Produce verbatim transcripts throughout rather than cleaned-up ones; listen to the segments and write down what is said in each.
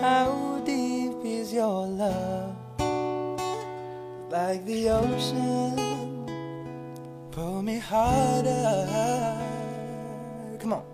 how deep is your love? Like the ocean, pull me harder. Come on.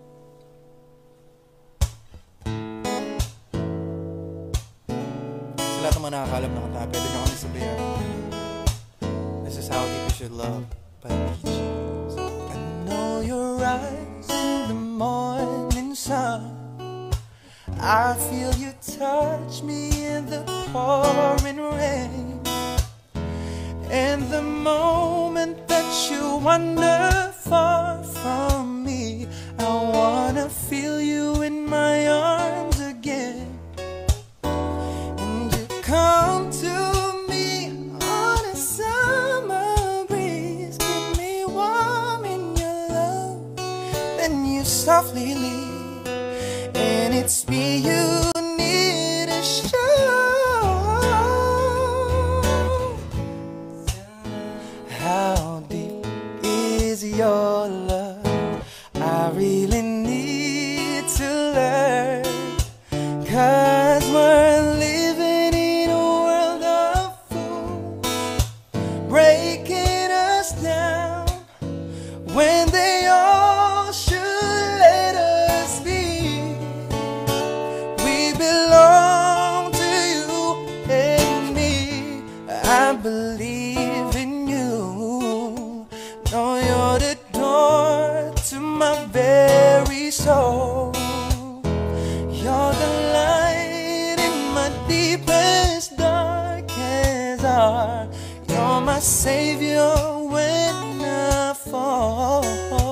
Sa lahat ng mga nakakalam na kanta, pwede nyo kami sabihan. This is how deep is your love by Bee Gees. I know your eyes in the morning sun. I feel you touch me in the pouring rain. And the moment that you wander far from me, I wanna feel you in my arms again. And you come to me on a summer breeze, keep me warm in your love. Then you softly leave, and it's me you need to show. How deep is your love? I really need to learn, 'cause we're living in a world of fools, breaking us down when they all should let us be. We belong to you and me. I believe in you. Know you're the door to my very soul. You're the light in my deepest, darkest hour. You're my savior when I fall.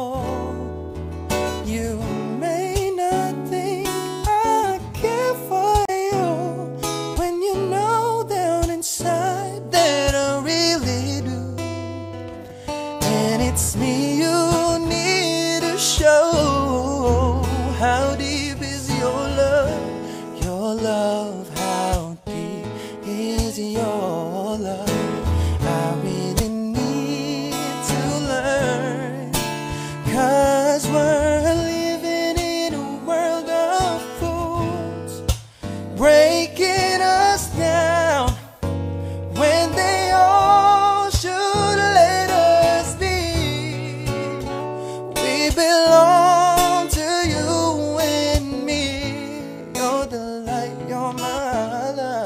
You may not think I care for you, when you know down inside that I really do. And it's me you need to show. How deep is your love? Your love, how deep is your love? I really need to learn, 'cause we're living in a world of fools, breaking us down when they all should let us be. We belong to you and me. You're the light, you're my love.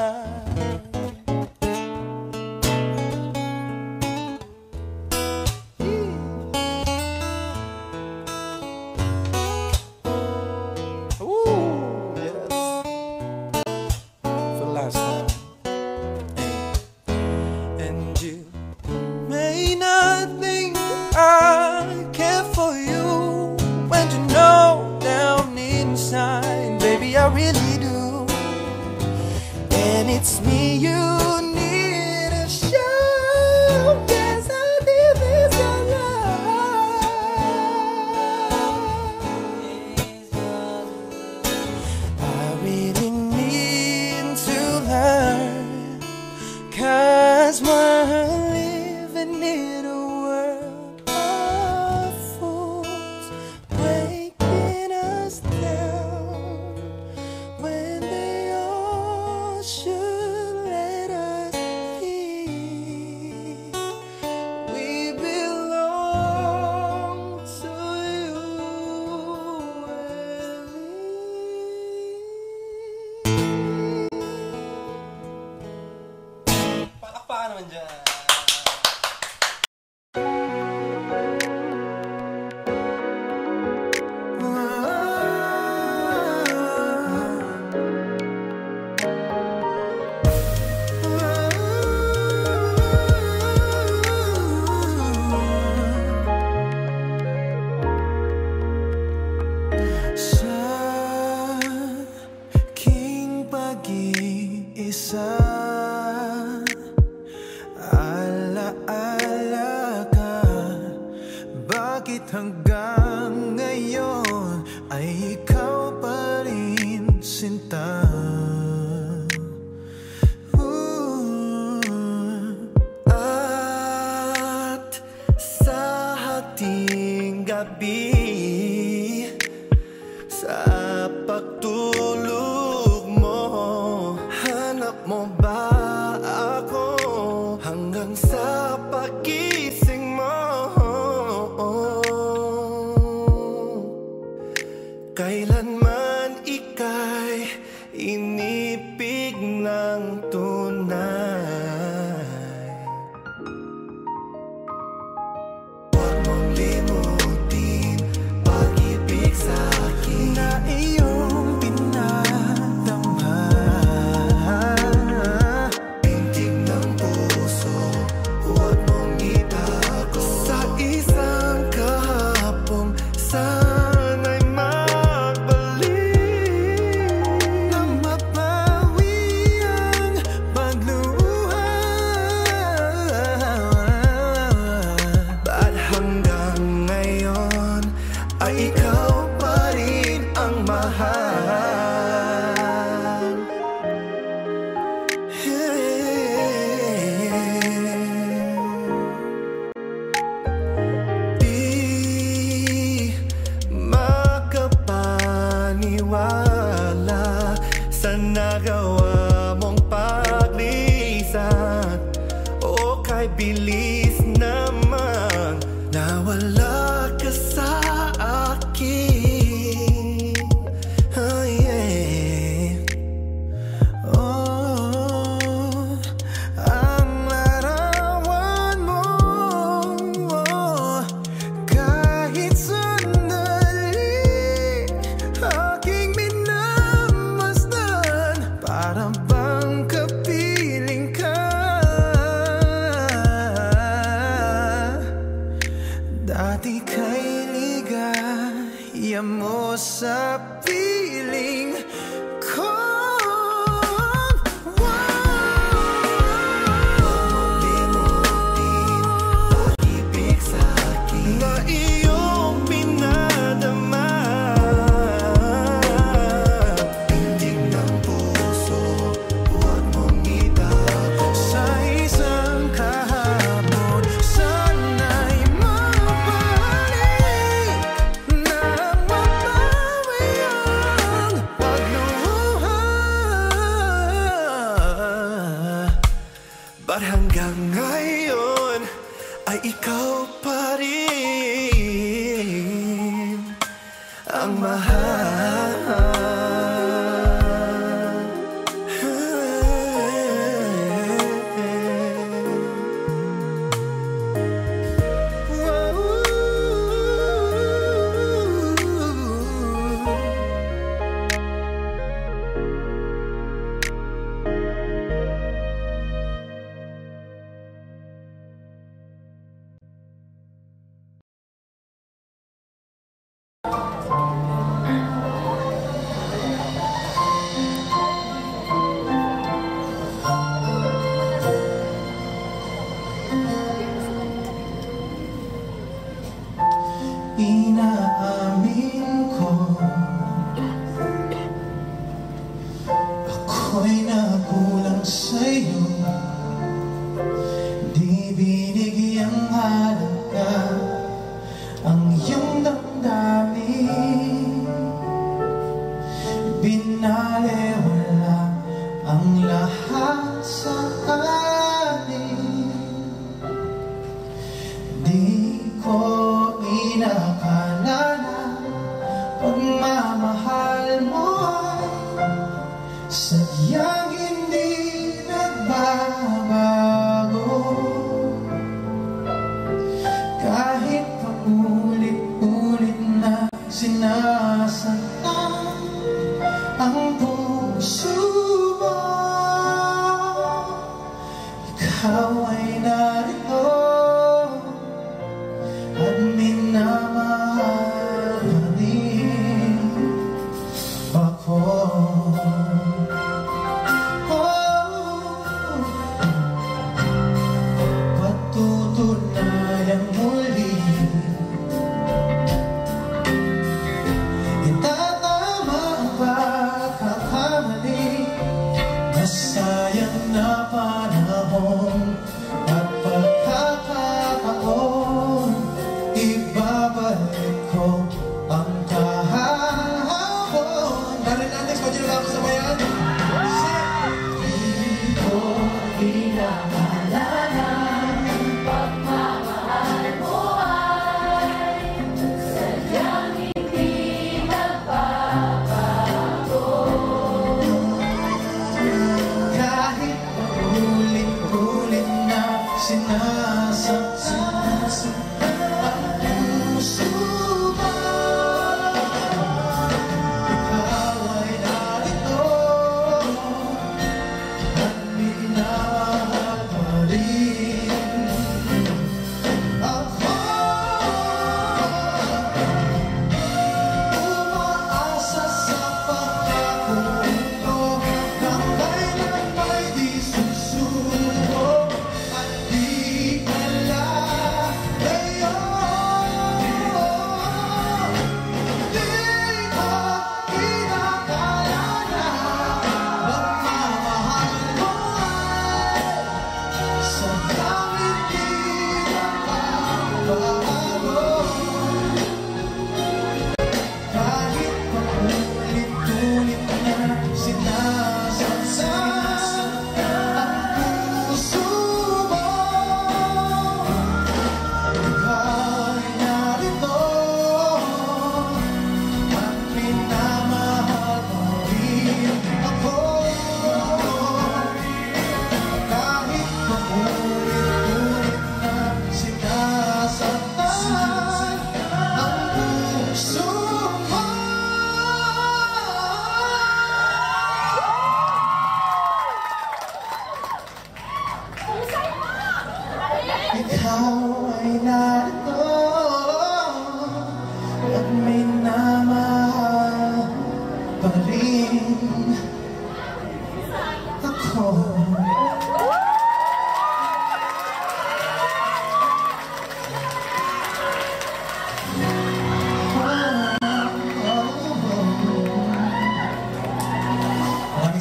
Ooh, yes. For the last time. And you may not think I care for you, when you know down inside, baby, I really do. And it's me you need to show. Yes, I did this your love. I really need to learn, 'cause we're living in a world of fools, breaking us down when they all should let us be. We belong to you and me. Palakpakan naman dyan. Sa aking pag-iisa, alaala ka, bakit hanggang ngayon ay ikaw pa rin sinta? Ooh. At sa hating gabi, sa pagtulog nawala sa nagawa mong paglisan. O kay bilis naman nawala ka sa akin. Oh yeah. Oh, ang larawan mo, oh, kahit sandali aking minamasdan, para bang kapiling ka. Dati kay ligaya mo sa piling ko. Limutin pag-ibig sa akin na iyong pinadama. Pintig ng puso, huwag mong itago. Sa isang kahapon, sana'y mabalik na mabawi ang pagluha. Ba't hanggang ngayon ay ikaw pa rin ang mahal? Inaamin ko ako'y nakulang sa'yo, di binigyang halaga ang iyong damdamin. Binalewala ang lahat sa akin, di ko inakala na pagmamahal mo ay sadyang hindi nagbabago. Kahit paulit-ulit na sinasaktan ang puso mo, ikaw ay narito at minamahal pa din ako. Oh, patutunayan muli, itatama ang pagkakamali, nasayang na panahon at pagkakataon. Ibabalik ko ang kahapon. Dali natin, pwede na ako sa bayan. Hindi ko inaalala pagmamahal mo ay sadyang hindi nagbabago. Kahit paulit-ulit na sinasaktan ang puso mo, ikaw ay narito at minamahal pa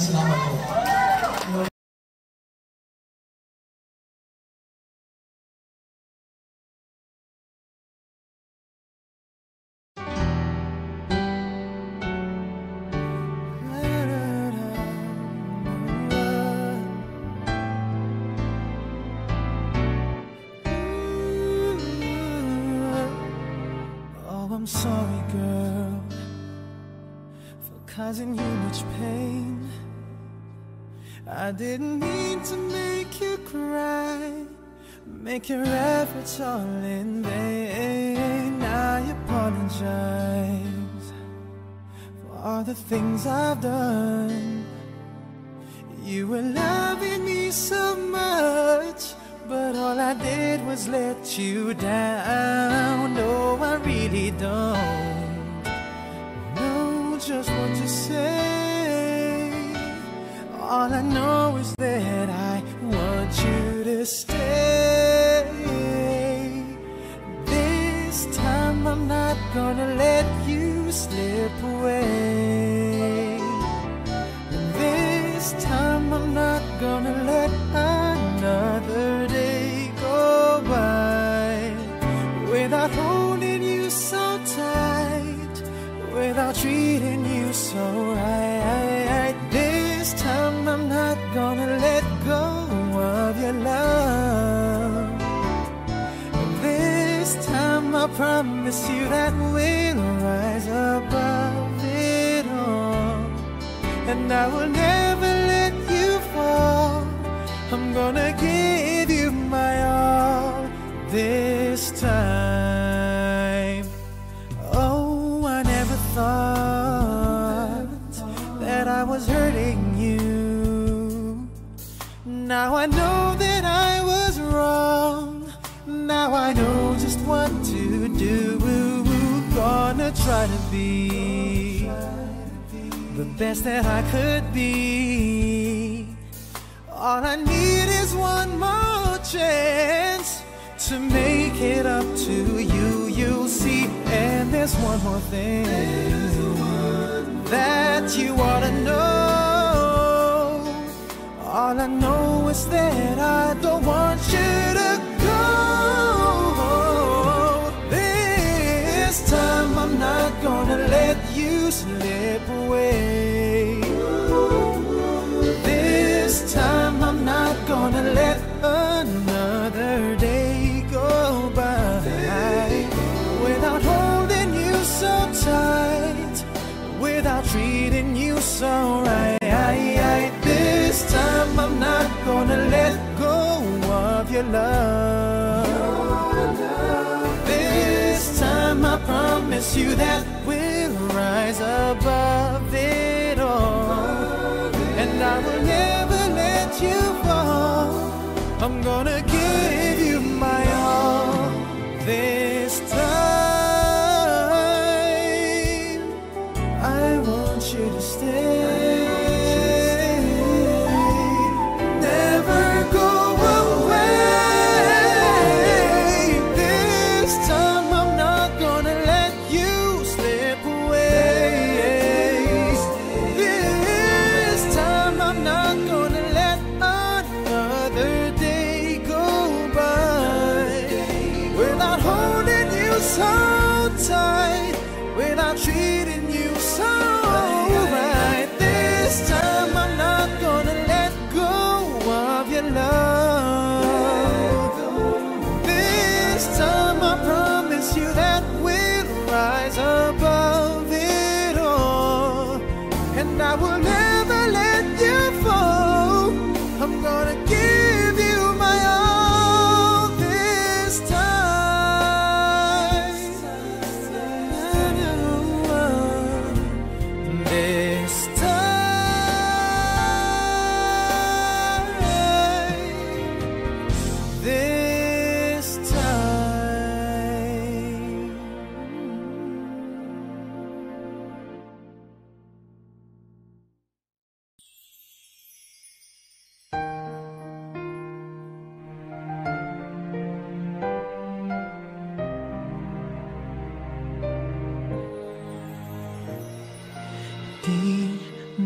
salamat po. Oh, I'm sorry, girl, for causing you much pain. I didn't mean to make you cry, make your efforts all in vain. I apologize for all the things I've done. You were loving me so much, but all I did was let you down. No, I really don't know just what to say. All I know is that I want you to stay. This time I'm not gonna let you slip away. This time I'm not gonna let another day go by without holding you so tight, without treating you so right. This time I'm not gonna let go of your love. This time I promise you that we'll rise above it all, and I will never let you fall. I'm gonna give you my all this time. Oh, I never thought that I was hurting you. Now I know that I was wrong. Now I know just what to do. Gonna try to be the best that I could be. All I need is one more chance to make it up to you, you'll see. And there's one more thing that you ought to know. All I know is that I don't want you to go. This time I'm not gonna let you slip away. This time I'm not gonna let another day go by without holding you so tight, without treating you so right. This time I'm not gonna let go of your love. This time I promise you that we'll rise above it all, and I will never let you fall. I'm gonna give you my all this time. I want you to stay. Never go away. This time I'm not gonna let you slip away. This time I'm not gonna let another day go by without holding you so tight, without treating you so right. This time I'm not gonna let go of your love. This time I promise you that we'll rise above it all, and I will never let you fall. I'm gonna give you my all this time. This time. This time.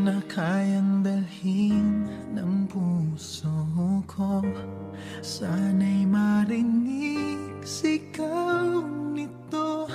na kayang dalhin ng puso ko. Sana'y marinig sigaw nito,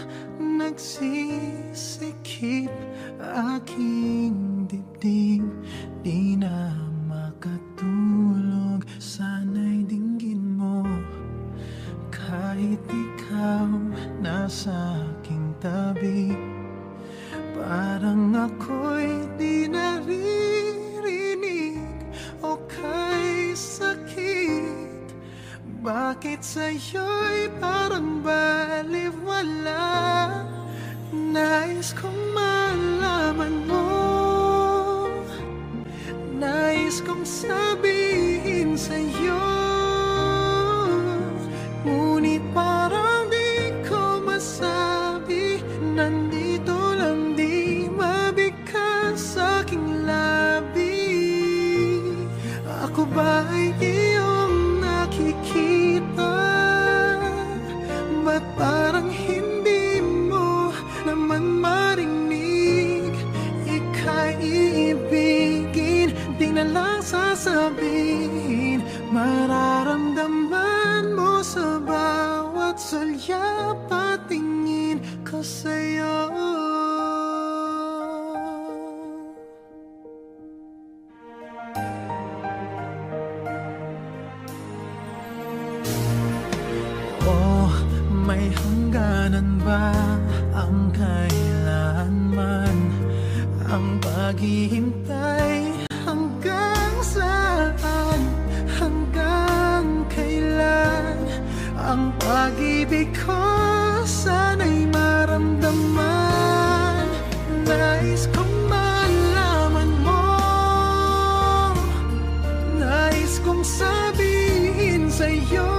nagsisikip aking dibdib. Di na makatulog, sana'y dinggin mo. Kahit ikaw nasa aking tabi, parang ako'y di naririnig o kay sakit. Bakit sa'yo'y parang baliwala? Nais kong malaman mo, nais kong sabihin sa'yo, ngunit parang di ko masabi. Nandito lang, di mabigkas sa aking labi. Ako ba ay iyong nakikita? Ba't parang hindi mo naman marinig? Ika'y iibigin, di na lang sasabihin. Mararamdaman mo sa bawat sulyap at tingin ko sa'yo. Oh, may hangganan ba ang kailanman, ang paghihintay? Hanggang saan, hanggang kailan ang pag-ibig ko sana'y maramdaman? Nais kong malaman mo, nais kong sabihin sa'yo,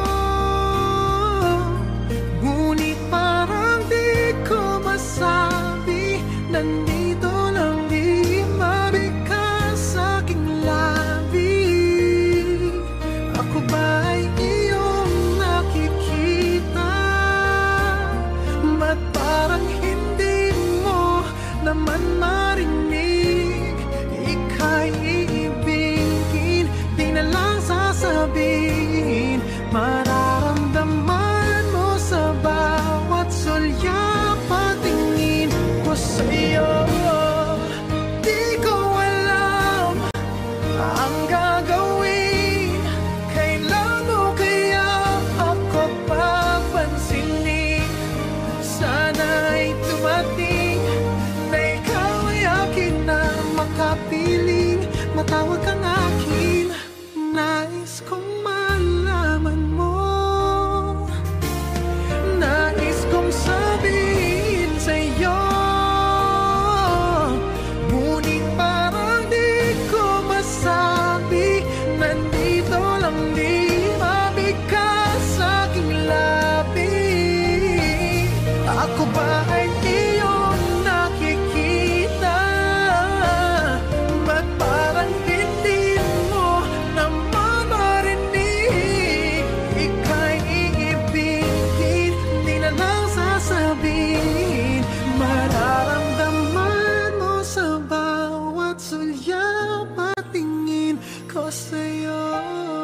ngunit parang di ko masabi. Nandito lang, di mabigkas sa aking labi. Ako ba ay iyong nakikita? Ba't parang hindi mo naman marinig? Ika'y iibigin, di na lang sasabihin. Mararamdaman mo sa bawat sulyap at tingin ko sa'yo. Di ko alam ang gagawin, kailan mo kaya ako papansinin? Sana'y tumating na ikaw ay akin na makapiling. Matawag kang akin, nais kong malaman mo, nais kong sabihin sa'yo, ngunit parang di ko masabi. Nandito lang, di mabigkas sa aking labi. Ako ba ay iyong nakikita? Ba't parang hindi mo naman marinig? Ika'y iibigin, di na lang sasabihin. Mararamdaman mo sa bawat sulyap at tingin ko sa'yo.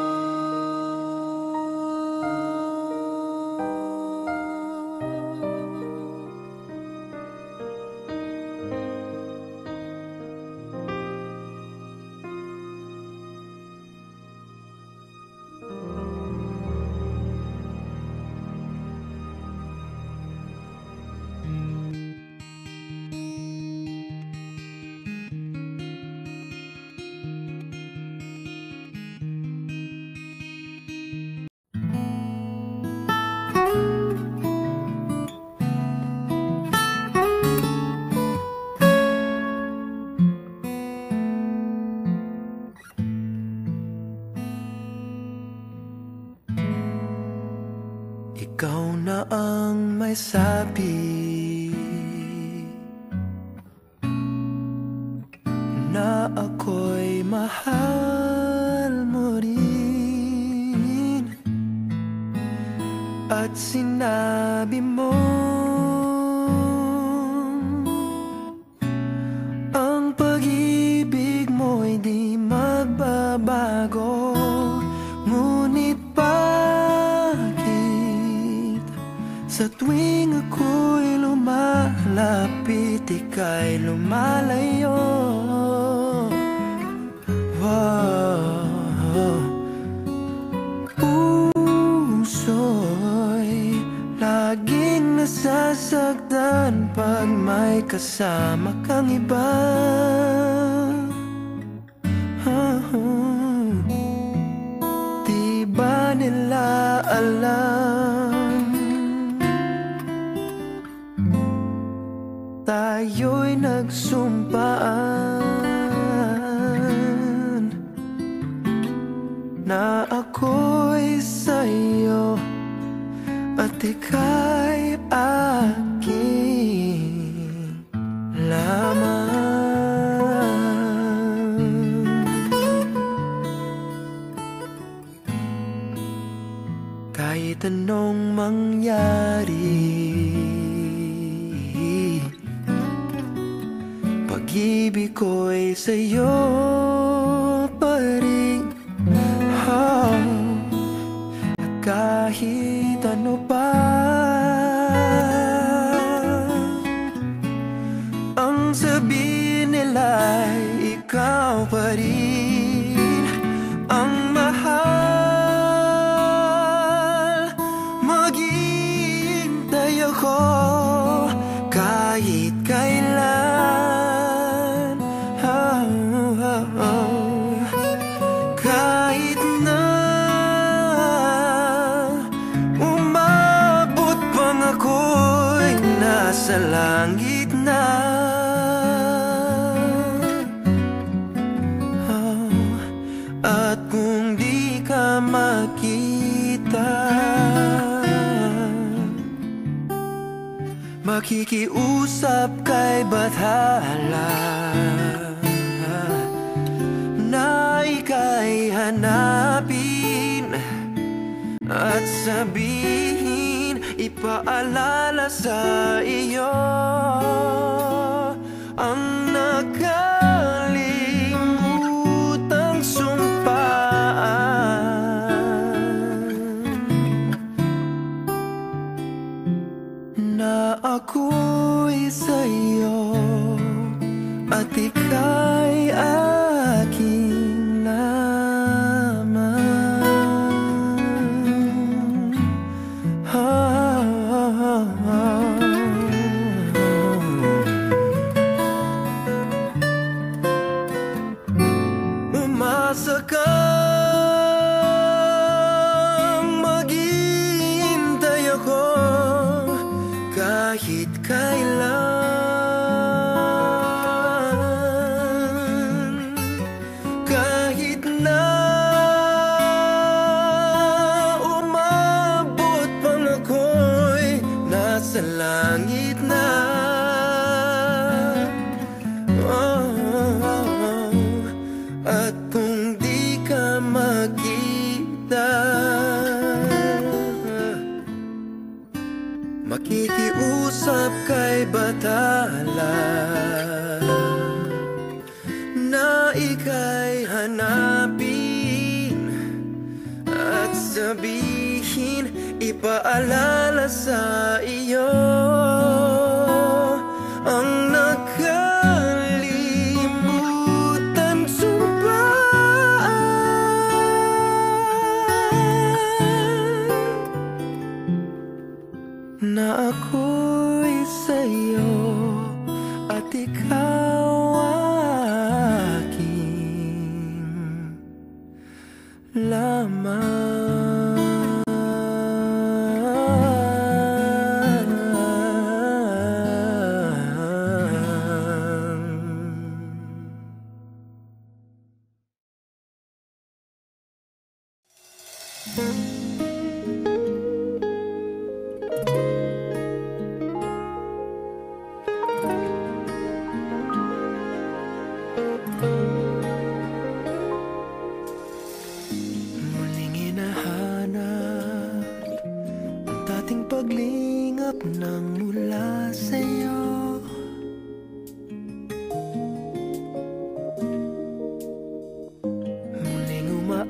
Ikaw na ang may sabi na ako'y mahal mo rin, at sinabi mo ang pag-ibig nagbabago. Ngunit bakit sa tuwing ako'y lumalapit, ika'y lumalayo? Wow. Puso'y laging nasasaktan pag may kasama kang iba. Di ba nila alam tayo'y nagsumpaan na ako'y sa'yo at ika'y aking lamang. Kahit anong mangyari, pag-ibig ko'y sa'yo pa rin. Oh, at kahit ano pa ang sabihin nila'y ikaw pa rin ang mahal. Maghihintay ako kahit kailan. Oh, oh, oh. Kahit na umabot pang ako'y nasa langit na. Oh, at kung di ka makita, makikiusap kay Bathala na ika'y hanapin at sabihin, ipaalala sa iyo ang nakalimutang sumpaan na ako'y sa'yo at ika'y aking lamang. Ah, ah, ah, ah. Umasa kang maghihintay ako kahit kailan. Kahit na umabot pang ako'y nasa langit na. Oh, at kung di ka makita, makikiusap kay Bathala na ika'y hanapin at sabihin, ipaalala sa iyo ang nakalimutan sumpaan na ako'y sa'yo at ikaw aking lamang. Muling hinahanap ang dating paglingap ng mula sa'yo. Muling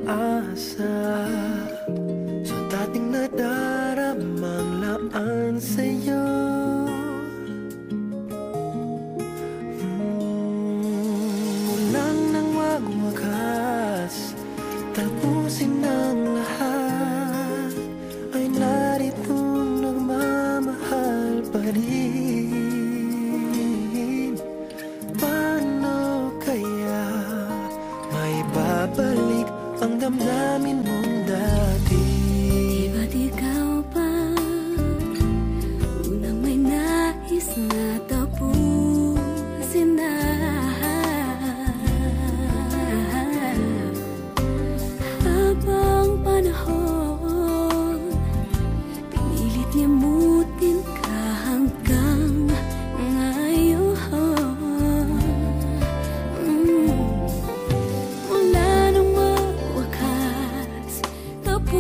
pag-asa sa dating nadaramang laan sa'yo. Tapusin ang lahat, ay narito nagmamahal pa rin. Paano kaya may babalik ang damdamin mong dati? Di ba't ikaw pa unang may nais na tapusin na? Habang panahon, pinilit limutin ka hanggang ngayon. mm. Mula nang mawakas, tapusin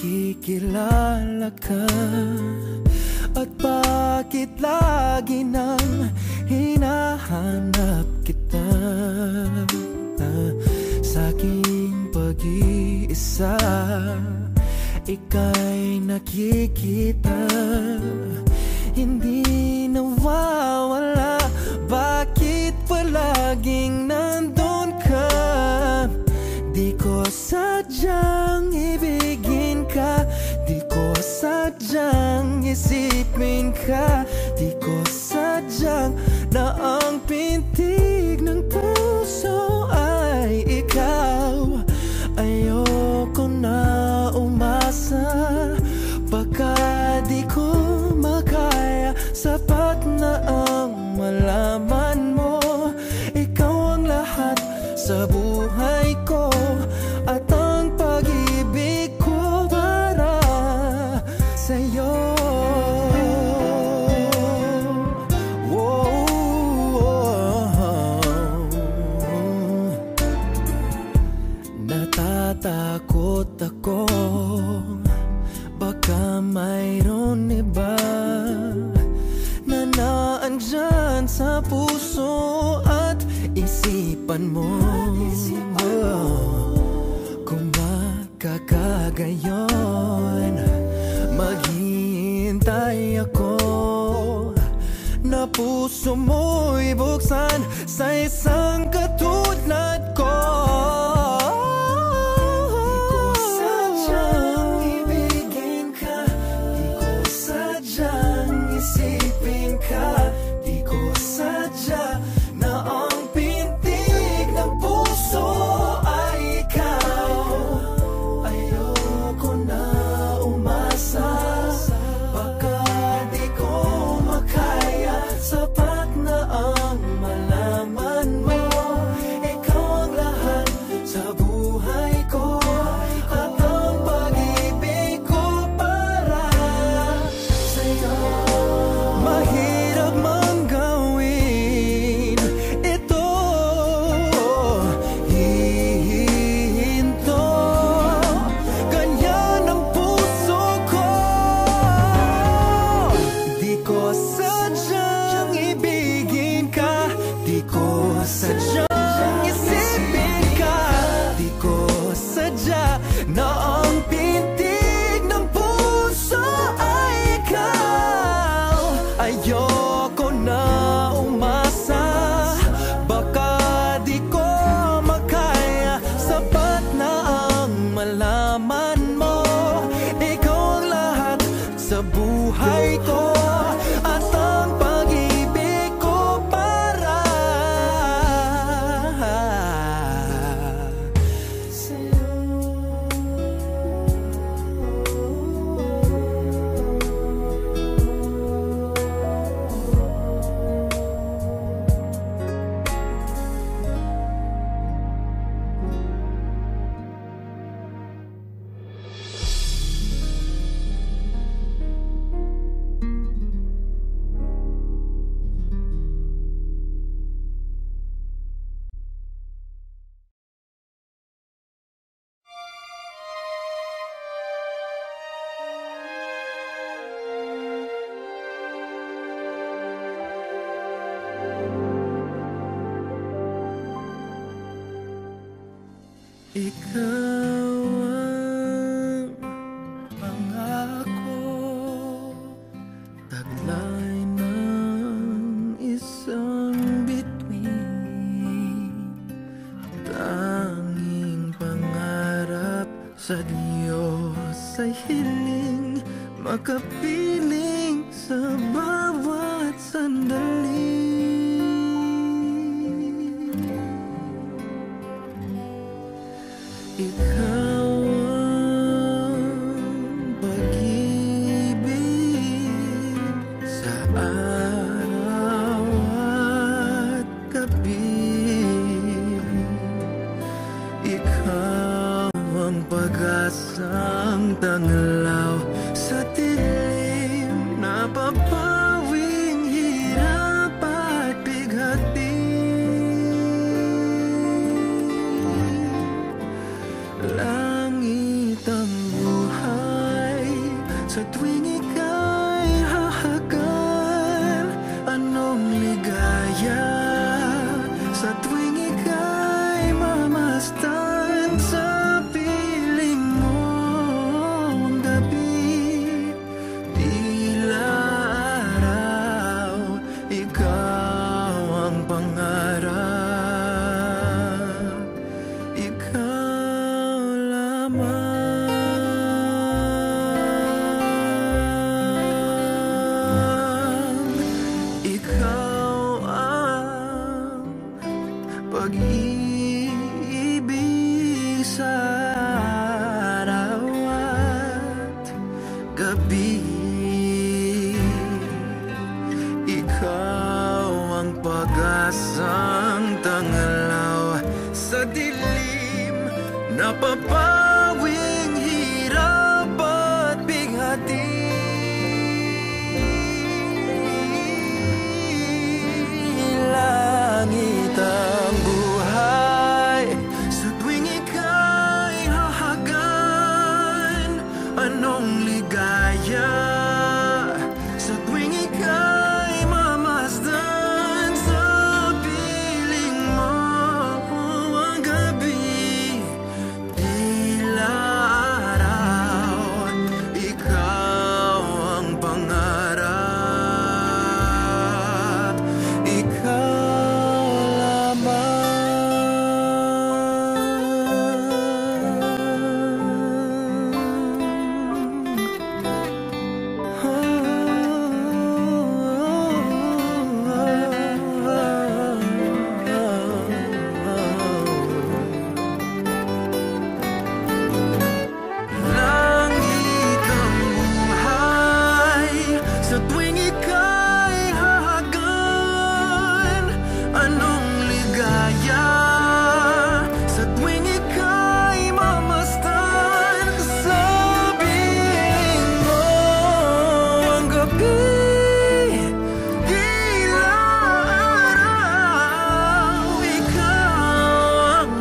nakikilala ka? At bakit lagi nang hinahanap kita? Sa aking pag-iisa, ika'y nakikita, hindi nawawala. Bakit palaging nandun ka? Di ko sadyang ibigin ka, di ko sadyang isipin ka, di ko sadyang na ang pintig ng puso ay ikaw. Ayoko na umasa, baka di ko makaya. Sapat na ang malaman mo, ikaw ang lahat sa buhay ko, at ang pag-ibig ko para sa'yo. Natatakot ako, baka mayroon iba na naandyan sa puso at isipan mo. Kung makakagayon, maghihintay ako na puso mo'y buksan sa isang katulad ko. Ikaw ang pangako, taglay ng isang bituin, tanging pangarap sa Diyos ay hiling, makapiling sa bawat sandali. Ikaw ang pag-ibig sa araw at gabi. Ikaw ang pag-asang tanglaw sa dilim na papawing hirap at bighati. Langit ang buhay pag-ibig sa araw at gabi. Ikaw ang pag-asang tangalaw sa dilim, napapawing hirap at bighati. Langit ang buhay sa tuwing ika'y hahagan. Anong ligaya sa tuwing ika'y mamasdan. Sa piling mo ang gabi, tila araw. Ikaw ang pangarap, ikaw langit ang buhay sa tuwing ika'y hahagan. Anong ligaya sa tuwing ika'y mamasdan. Sa piling mo ang gabi, tila araw. Ikaw ang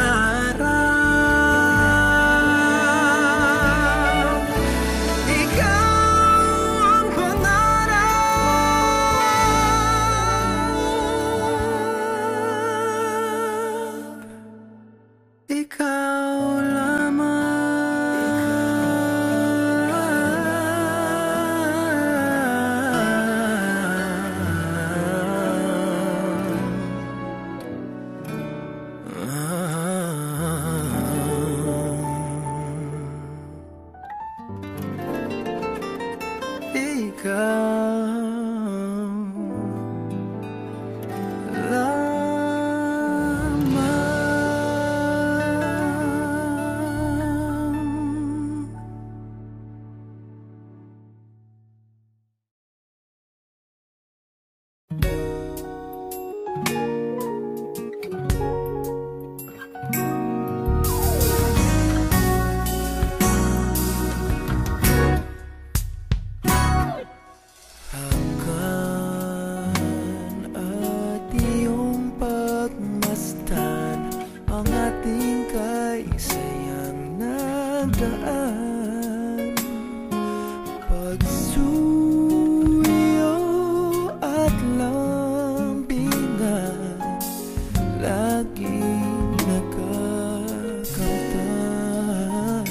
pangarap, ikaw ang pangarap, ikaw at iyong pagmasdan ang ating kaisayang nagdaan. Pagsuyo at lambingan, laging nakakamtan.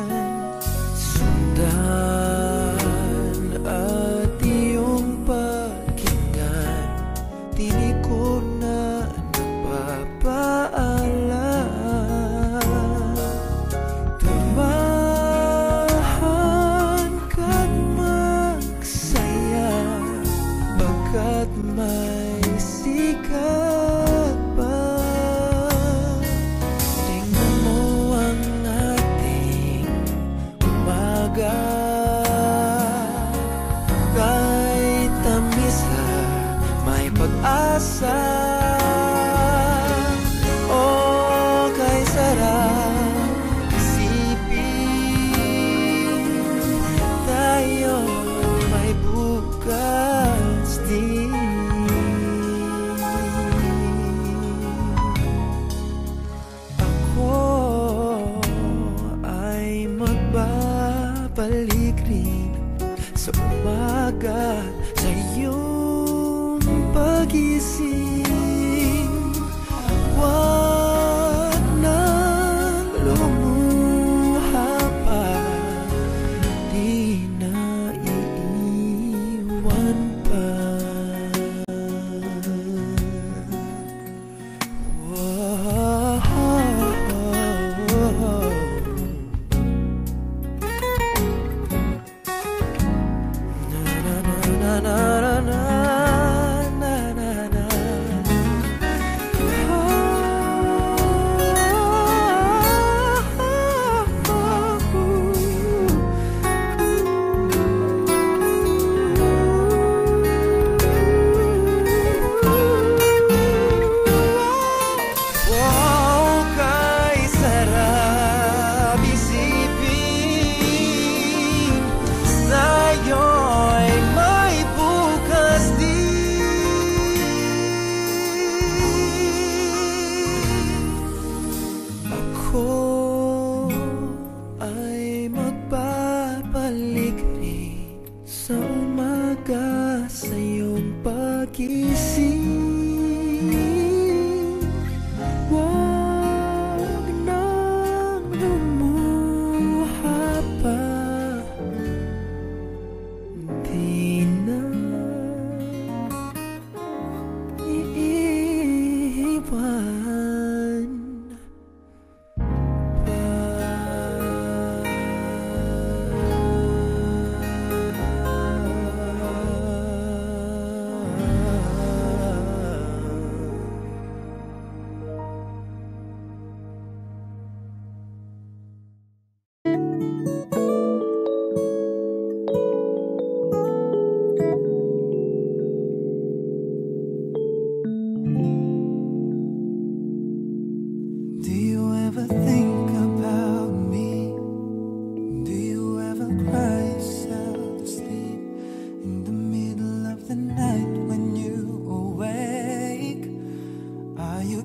Sundan at iyong pakinggan, tinig ko na nagpapaalam. Tumahan ka't magsaya, bagkat may sikat pa. Tingnan mo ang ating umaga, kahit tamis na may pag-asa. O kay sarap isipin, tayo may bukas din. Ako ay magbabalik rin sa umaga, sa iyong pagising. Huwag nang lumuha pa, di na iiwan pa. Wow.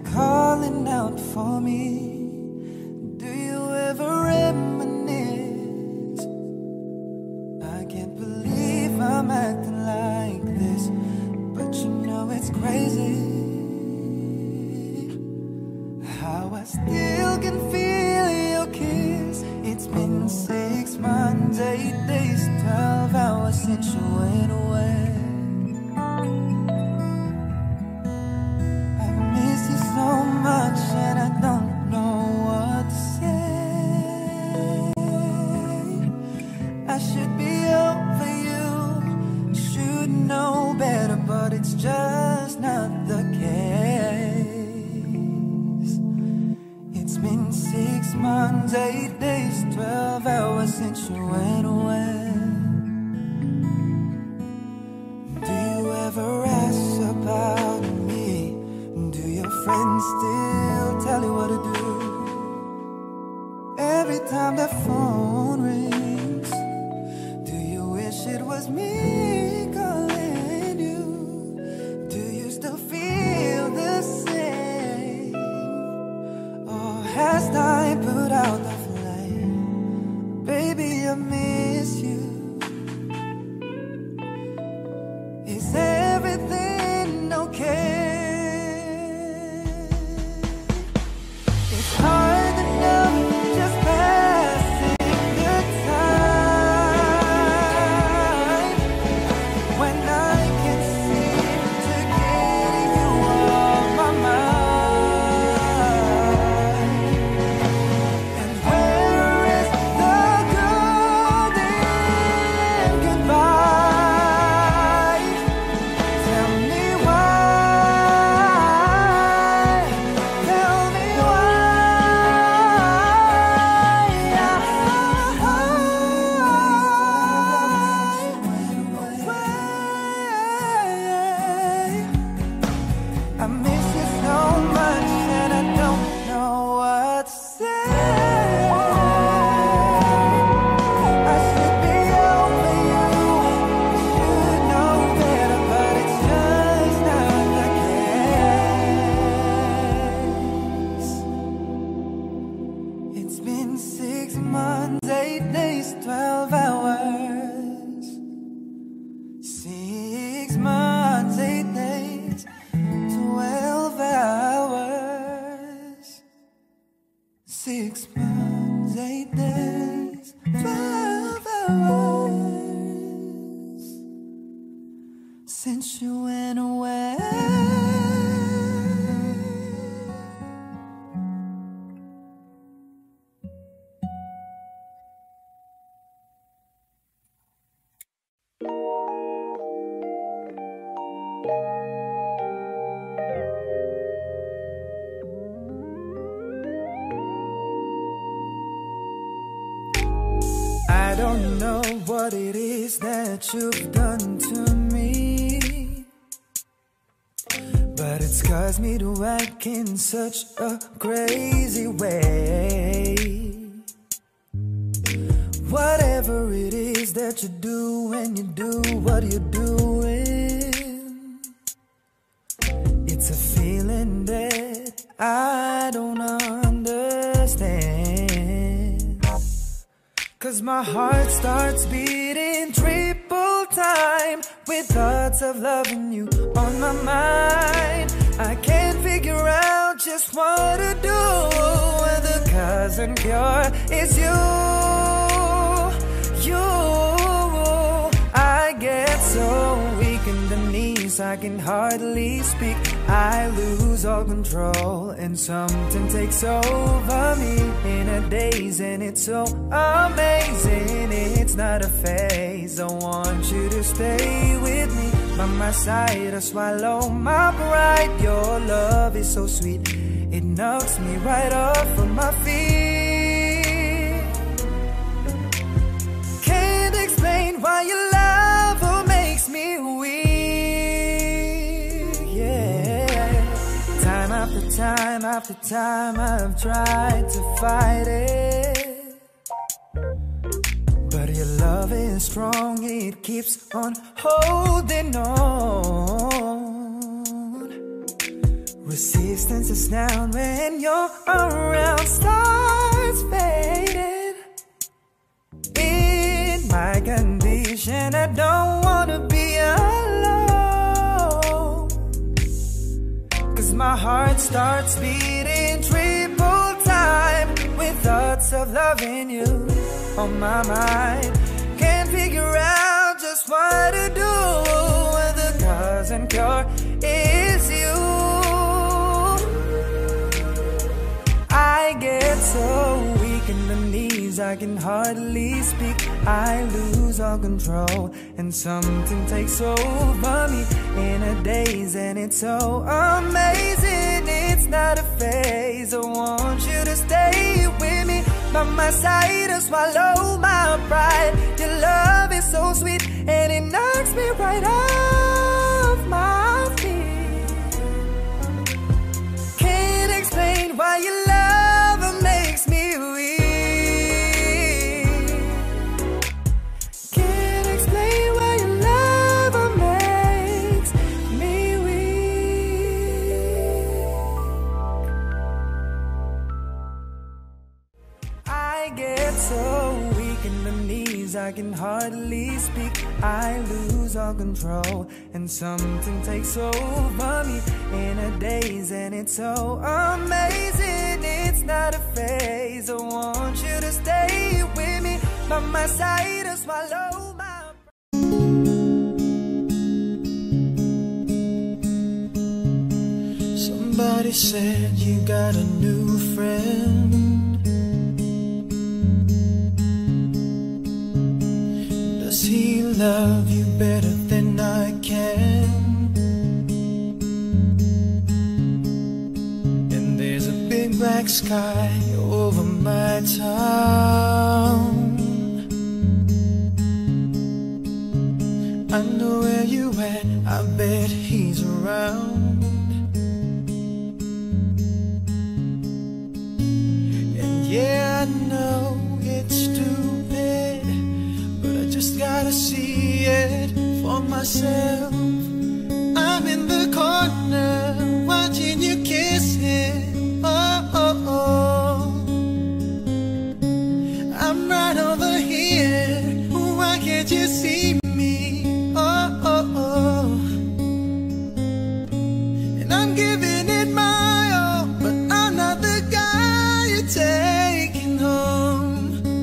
calling out for me? Do you ever reminisce? I can't believe I'm acting like this, but you know it's crazy how I still can feel your kiss. It's been six months, eight days, twelve hours since you went away. I miss you so much and I don't know what to say. I should be over you, should know better, but it's just not the case. It's been six months, eight days, twelve hours since you went away. Do you ever ask about me? Do your friends still tell you what to do? Every time the phone rings, do you wish it was me calling you? Do you still feel the same? Or has time put out the flame? Baby, I miss you. Is everything okay? It's hard enough just passing the time when I can't seem to get you off my mind. And where is the golden goodbye? Tell me why. Tell me why. I miss you so much and I don't know what to say. I should be over you, should know better, but it's just not the case. It's been six months, eight days, twelve hours. Six months, eight days, twelve hours. Six months, eight days, twelve hours since you went away. I don't know what it is that you've done to me, but it scars me to act in such a crazy way. Whatever it is that you do when you do what you're doing, it's a feeling that I don't understand. 'Cause my heart starts beating triple time with thoughts of loving you on my mind. I can't figure out just what to do when the cousin cure is you, you. I get so weak in the knees, I can hardly speak. I lose all control and something takes over me in a daze, and it's so amazing. It's not a phase. I want you to stay with me by my side. I swallow my pride. Your love is so sweet, it knocks me right off of my feet. Can't explain why your love makes me weak. Yeah, time after time after time I've tried to fight it, but your love is strong, it keeps on holding on. resistance is now when you're around starts fading. In my condition, I don't wanna be alone, 'cause my heart starts beating triple time with thoughts of loving you on my mind. Can't figure out just what to do when the cause and cure is you. I get so weak in the knees, I can hardly speak. I lose all control, and something takes over me in a daze. And it's so amazing, it's not a phase. I want you to stay with me by my side to swallow my pride. Your love is so sweet, and it knocks me right off my feet. Can't explain why your love makes me weak. Can't explain why your love makes me weak. I get so weak in the knees, I can hardly speak. I lose all control, and something takes over me in a daze. And it's so amazing, it's not a phase. I want you to stay with me by my side to swallow my. Somebody said you got a new friend. Does he love you better than I can? And there's a big black sky over my town. I know where you at, I bet he's around. And yeah, I know it's stupid, but I just gotta see it for myself. I'm in the corner watching you kiss him. Oh, oh, oh. I'm right over here, why can't you see me? Oh, oh, oh. And I'm giving it my all, but I'm not the guy you're taking home.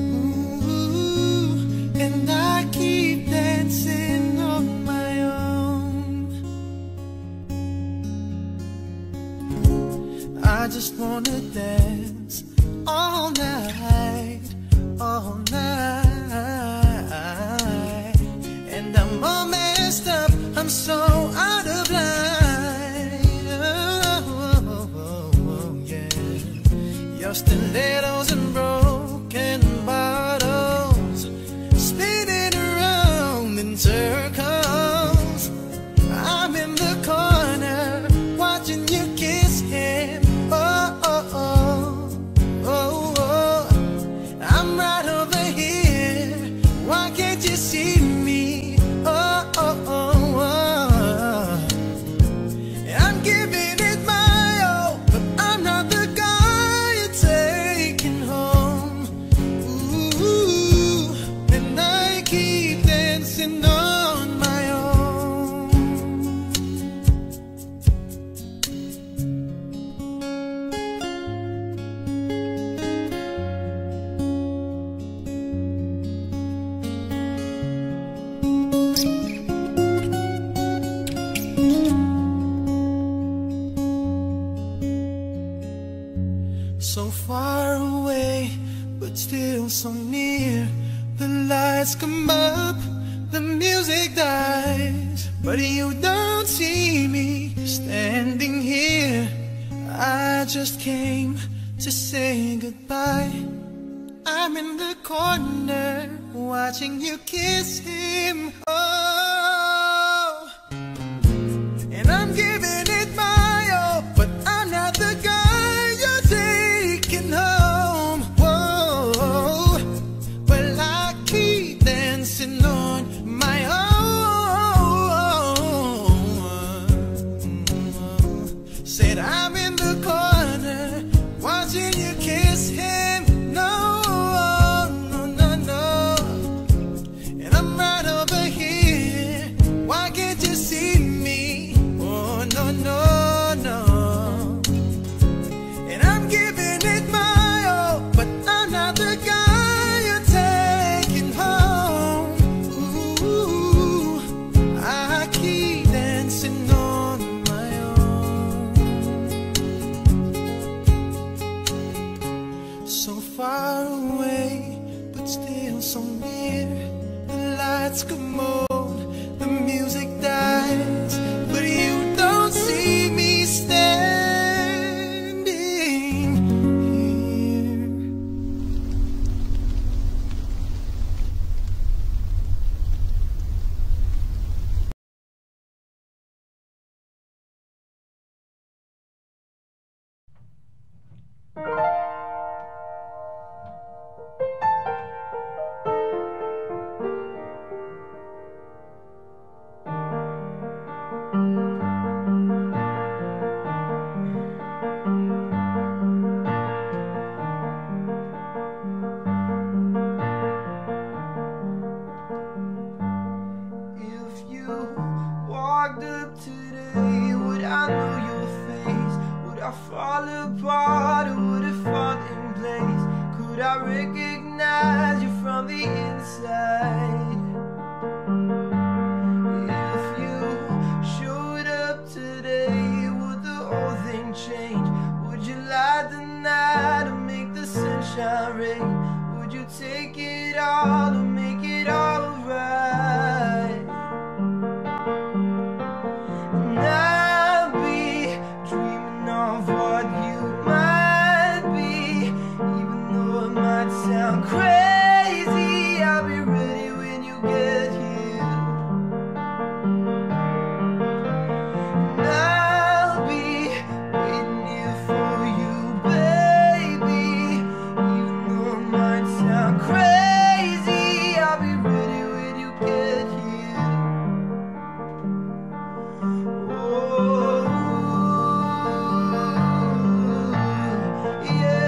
Ooh, and I keep dancing on my own. I just wanna dance all night, all night. And I'm all messed up, I'm so out of line. Oh, oh, oh, yeah. Your stilettos and broken bottles spinning around in circles. I'm in the corner watching you kiss him. Oh, oh, oh, oh, oh. I'm right over here, why can't you see me? Oh, oh, oh, oh. I'm giving it my all, but I'm not the guy you're taking home. Ooh, and I keep dancing on my own. So far away, but still so near. The lights come up, the music dies, but you don't see me standing here. I just came to say goodbye. I'm in the corner watching you kiss him. Oh, and I'm giving it my all, but I'm not the guy you're taking home. Whoa, well I keep dancing on my own. Said I'm far away, but still so near. The lights come on, the music dies, but you don't see me standing here. Walked up today, would I know your face? Would I fall apart or would it fall in place? Could I recognize you from the inside? If you showed up today, would the whole thing change? Would you light the night or make the sunshine rain? Would you take it all or make it all right? Sound crazy, I'll be ready when you get here. And I'll be waiting here for you, baby. Even though it might sound crazy, I'll be ready when you get here. Oh, yeah.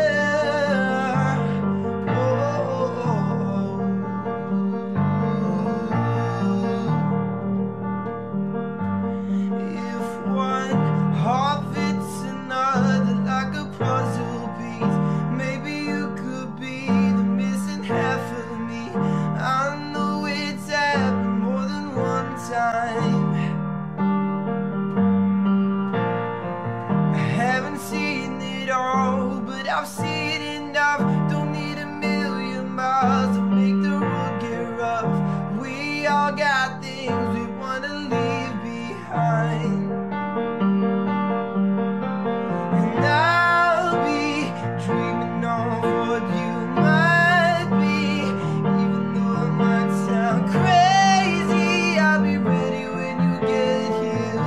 I've seen enough, don't need a million miles to make the road get rough. We all got things we wanna leave behind, and I'll be dreaming of what you might be. Even though it might sound crazy, I'll be ready when you get here.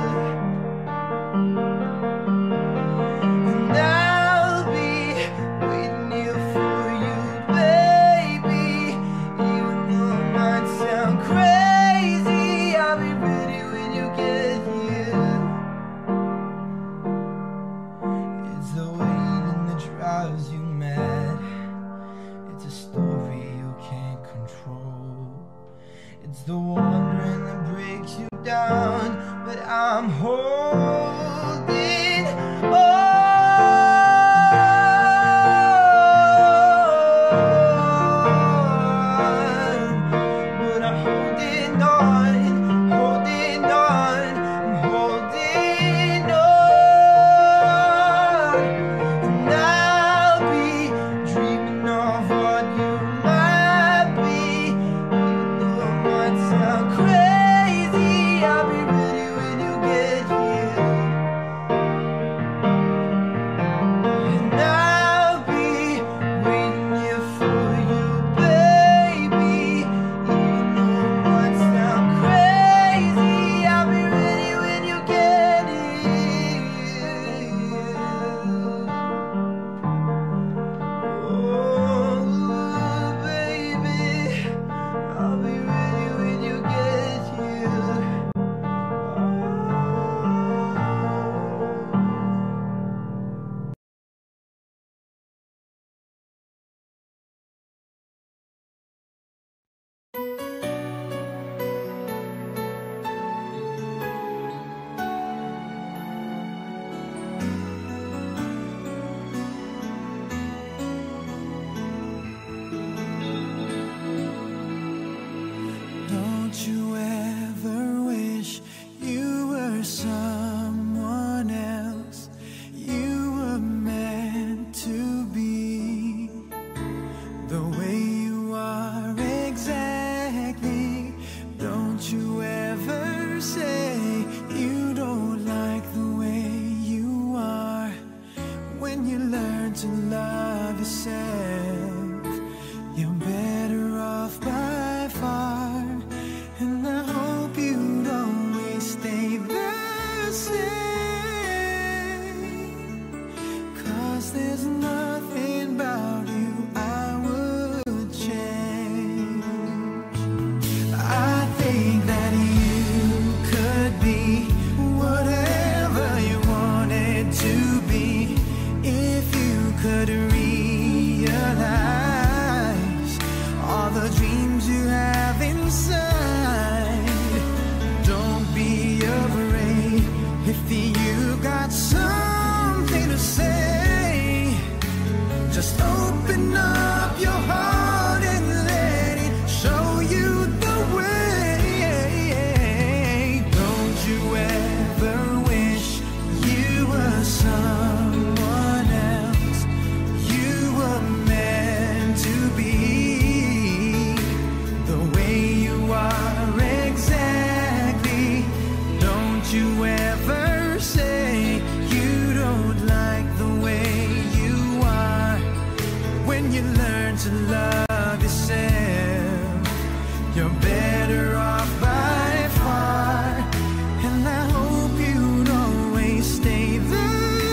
And I'll be waiting here for you, baby. Even though it might sound crazy, I'll be ready when you get here. It's the waiting that drives you mad. It's a story you can't control. It's the wandering that breaks you down, but I'm holding on. Sound crazy, I'll be ready when you get here. you learn to love yourself, you're better off by far. And I hope you'd always stay the same, 'cause there's nothing about you I would change. I think that you could be whatever you wanted to be if you could realize all the dreams you have inside. Don't be afraid if you got something to say. Just open up your heart and let it show you the way. Don't you ever wish you were someone else? You were meant to be the way you are exactly. Don't you ever say you don't like the way you are. When you learn to love yourself, you're better off by far. And I hope you'd always stay the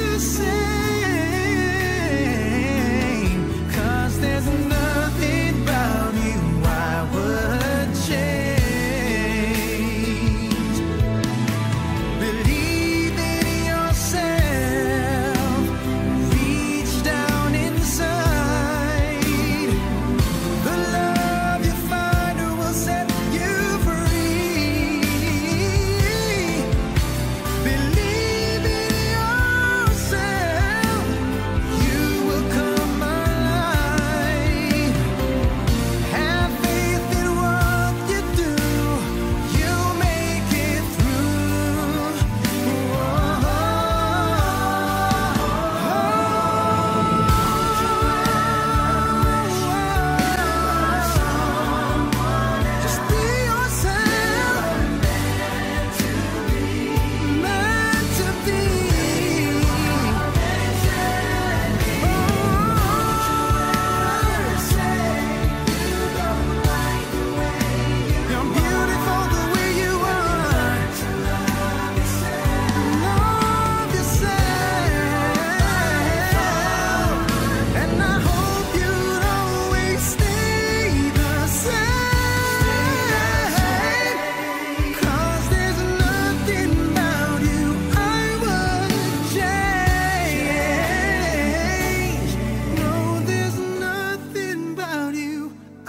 same, 'cause there's nothing about you I would change. Believe in yourself, reach down inside. The love you find will set you free. Believe in yourself, you will come alive. Have faith in what you do, you'll make it through. Just be yourself, meant to be. You're beautiful the way you are. Love yourself, and I hope you'd always stay the same, 'cause there's nothing about you I would change. No, there's nothing about you I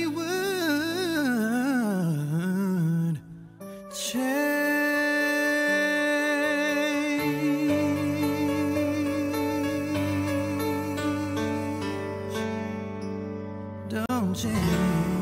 would change. Don't change.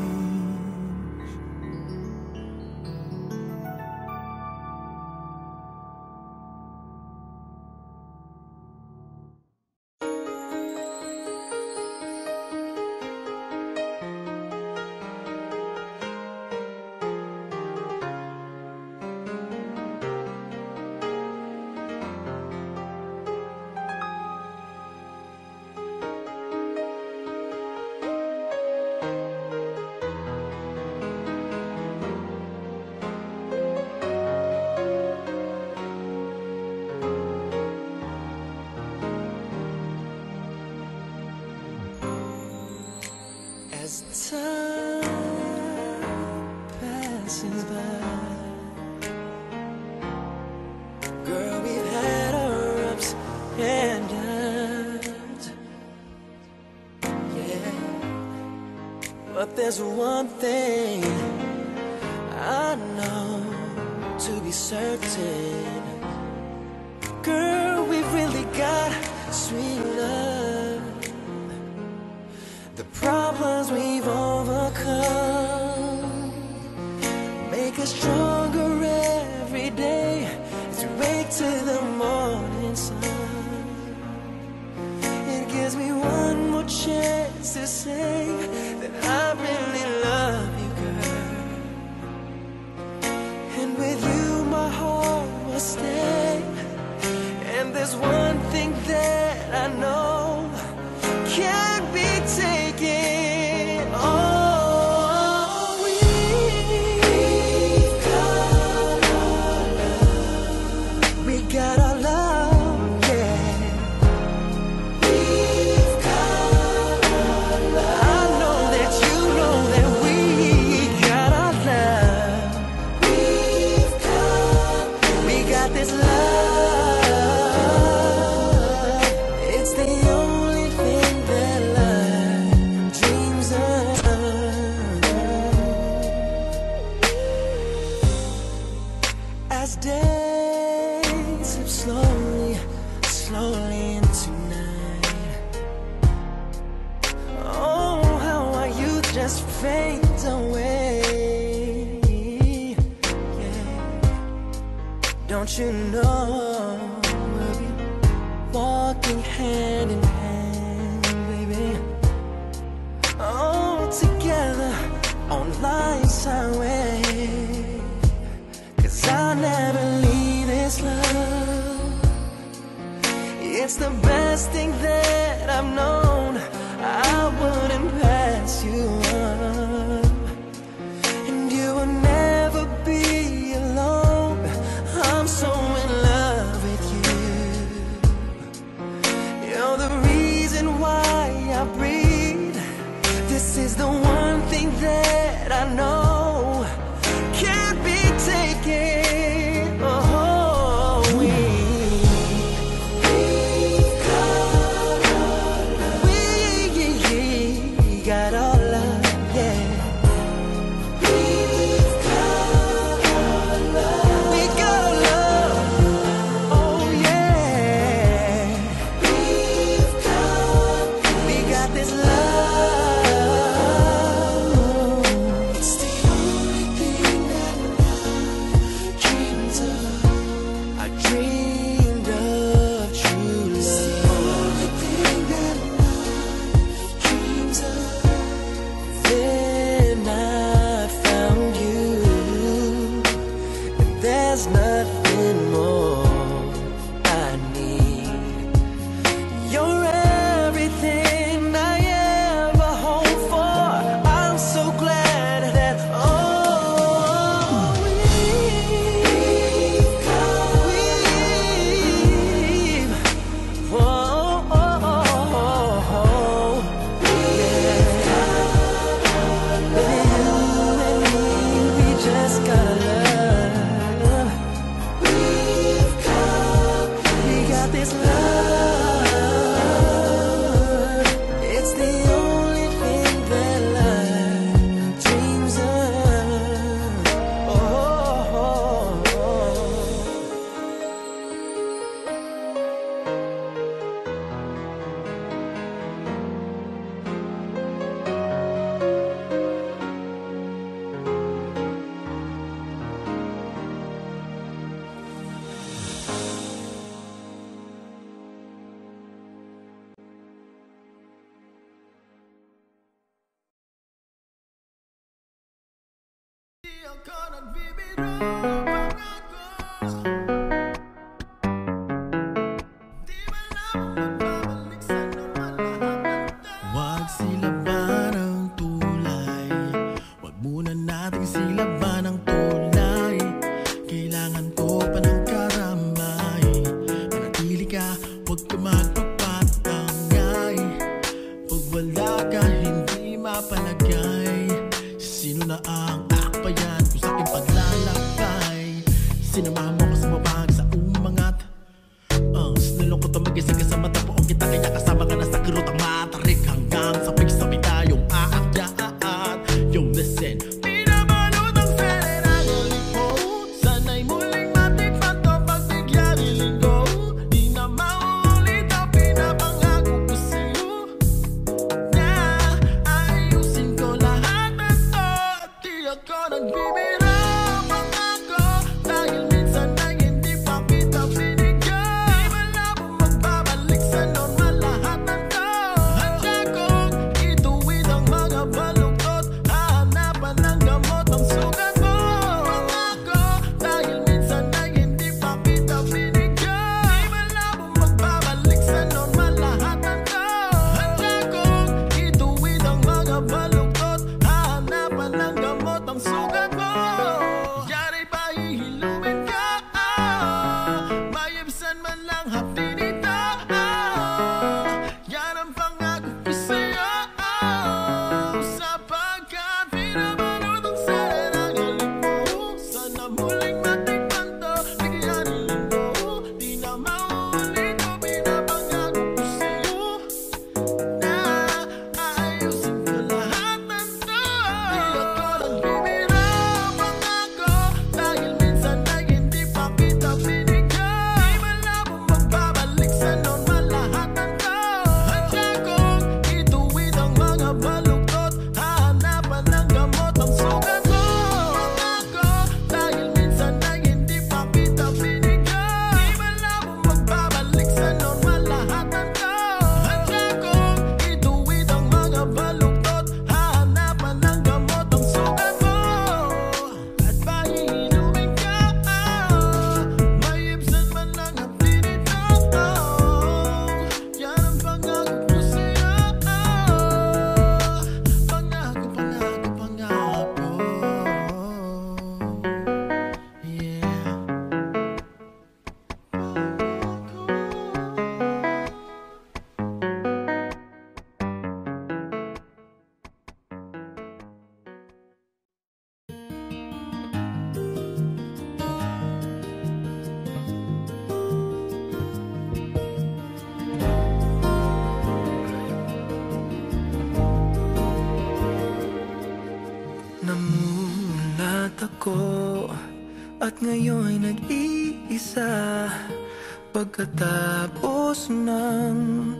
As time passes by, girl, we've had our ups and downs, yeah. But there's one thing I know to be certain, girl, we've really got sweet love. The problems we've overcome make us stronger every day as we wake to the morning sun. It gives me one more chance to say that I really love you, girl. And with you my heart will stay. And there's one thing that I I know can't be taken. Oh, we've got our love. We got our love, yeah. We've got our love. I know that you know that we got our love. We've got, we got this love. It's the only thing that life dreams of. As days slip slowly, slowly into night. Oh, how our youth just fades away. Yeah. Don't you know we'll be walking hand in hand, baby? All together on life's highway. 'Cause I'll never leave this love. It's the best thing that I've known. I wouldn't pass you up, and you will never be alone. I'm so in love with you. You're the reason why I breathe. This is the one thing that I know can't be taken. Oh, we, we've got our love. We got our love, yeah. We've got our love. We got our love. Oh, yeah. We've got, we got this love. It's the only thing that I dreamed of. I dreamed of true love. It's the only thing that I dreamed of. Then I found you, and there's nothing more I need. You're everything I ever hoped for. I'm so glad that, oh, we've got, we've, oh, oh, oh, oh, yeah. Baby, you and me, we just gotta love. We've got, we got this love. It's the only thing that life dreams of. Oh, oh, oh, oh. Wag silaban ang tulay, wag muna nating silaban ang tulay. Kailangan ko pa ng karamay. Manatili ka, wag ka magpapatangay. Pag wala ka, hindi mapalagay. Sino na ang akbayan kung sa'king paglalakbay? ako at ngayon nag-iisa. Pagkatapos ng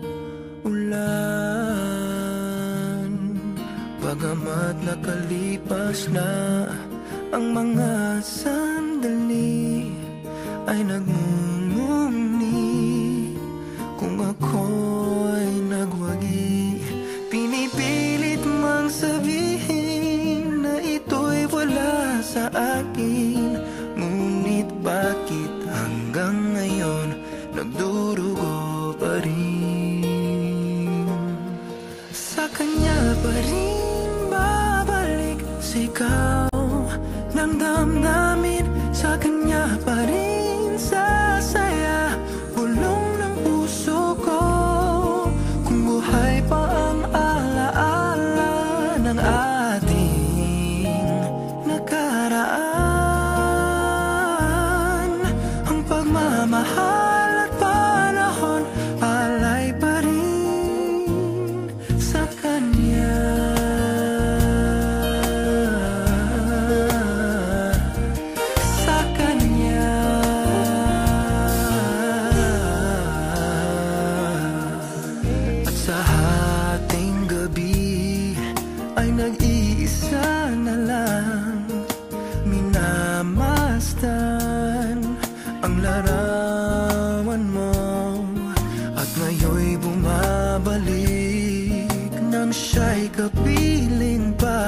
ulan, bagamat nakalipas na ang mga sandali, ay nagmumuni kung ako'y nagwagi. Pinipilit mang sabihin na ito'y wala sa akin, ngunit bakit hanggang ngayon nagdurugo pa rin? Sa kanya pa rin babalik sigaw ng damdamin, sa kanya pa rin sasaya bulong ng puso ko. Kung buhay pa ang alaala ng ating nakaraan, ang pagmamahal at panahon alay pa rin sa kanya. Sa kanya. At sa hating gabi ay nag-iisa na lang, minamasdan ang larawan mo. At ngayon'y bumabalik nang siya'y kapiling pa,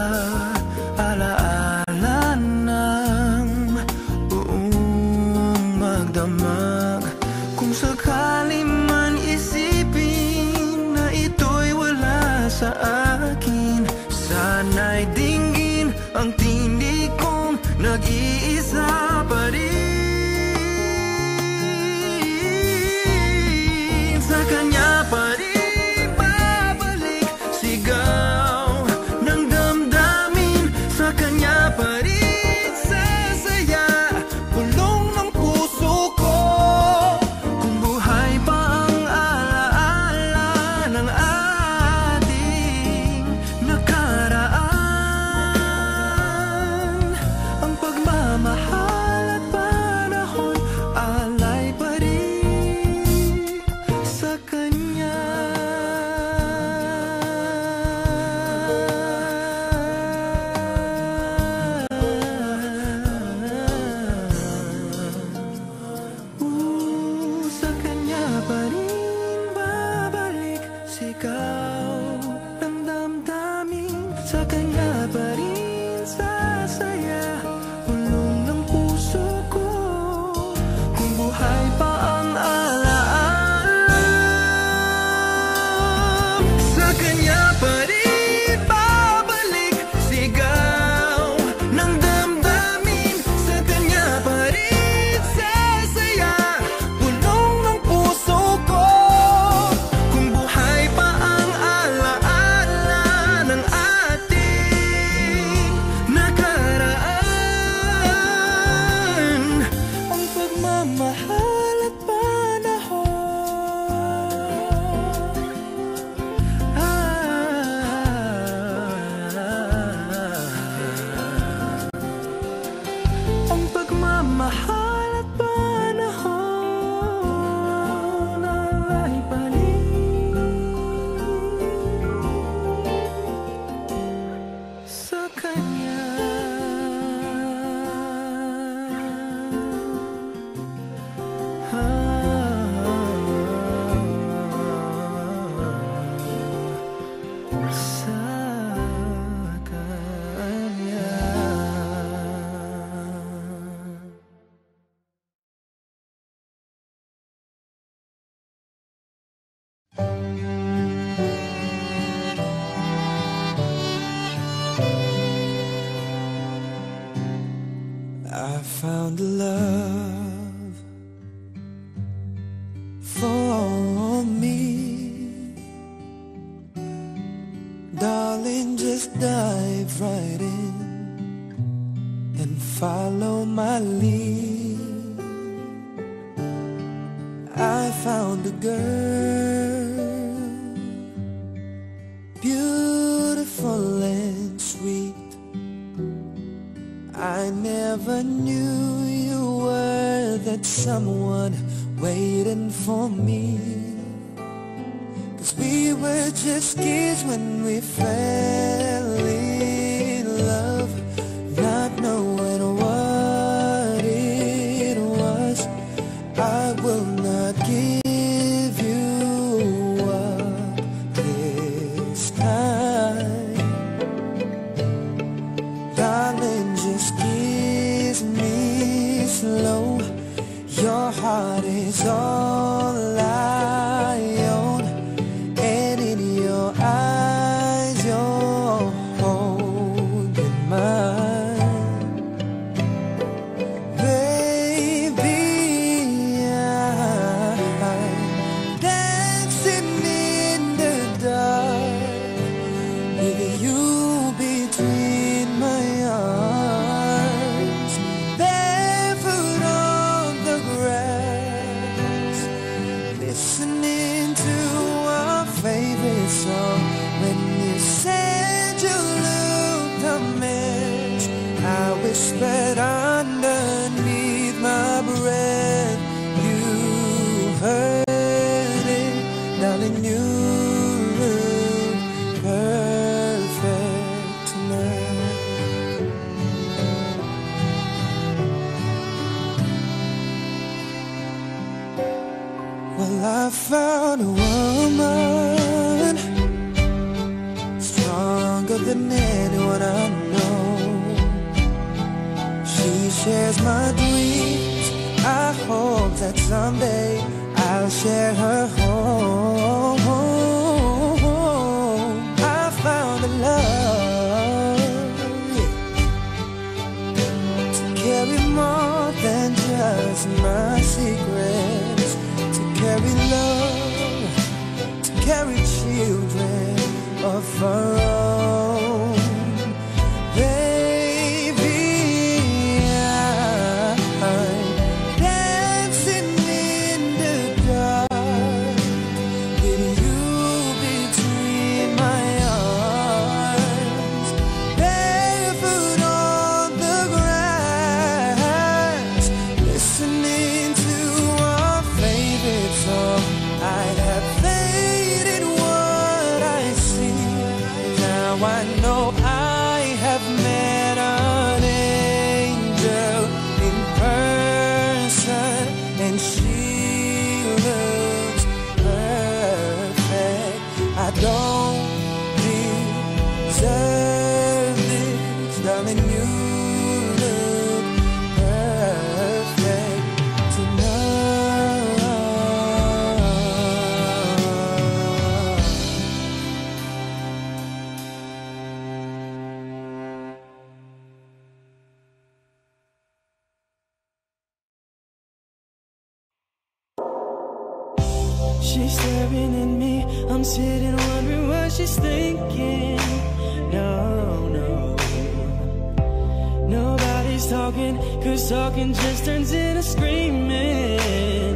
alaala ng buong magdamag. Kung sakali man isipin na ito'y wala sa akin, sana'y dinggin ang tinig kong nag-iisa pa rin. Sa kanya pa rin babalik sigaw ng damdamin, sa kanya pa rin sasaya bulong ng puso ko. Kung buhay pa ang alaala ng ating nakaraan, ang pagmamahal at panahon alay pa rin sa kanya. Ooh, sa kanya pa rin babalik sigaw ng damdamin, sa kanya pa rin sasaya bulong ng puso ko. Kung buhay pa ang alaala, sa kanya pa rin babalik sigaw ng damdamin, sa kanya pa rin sasaya bulong ng puso ko. Kung buhay pa ang alaala ng ating nakaraan, ang pagmamahal at panahon ang pagmamahal at panahon alay pa rin sa kanya. Sa kanya. I found a love for me, darling, just dive right in and follow my lead. I found a girl, beautiful and sweet. I never never knew you were that someone waiting for me. 'Cause we were just kids when we fell in love, not knowing what it was. I will not give you up this time. Darling, just kiss me slow. Your heart is all I own, and in your eyes you're holding mine. Baby, I'm dancing in the dark with you between my arms, barefoot on the grass, listening to our favorite song. When you said you looked a mess, I whispered underneath my breath. You heard it, darling, you look perfect tonight. Well, I found a woman stronger than anyone I know. She shares my dreams. I hope that someday I'll share her home. I found a love, yeah, to carry more than just my secrets, to carry love, to carry children of our own. Baby, I'm dancing in the dark with you between my arms, barefoot on the grass, listening to our favorite song. I have faith in what I see. Now I know I have met an angel in person, and she looks perfect. I don't deserve this, darling, you look perfect tonight. She's staring at me, I'm sitting wondering what she's thinking. No, no, nobody's talking, 'cause talking just turns into screaming.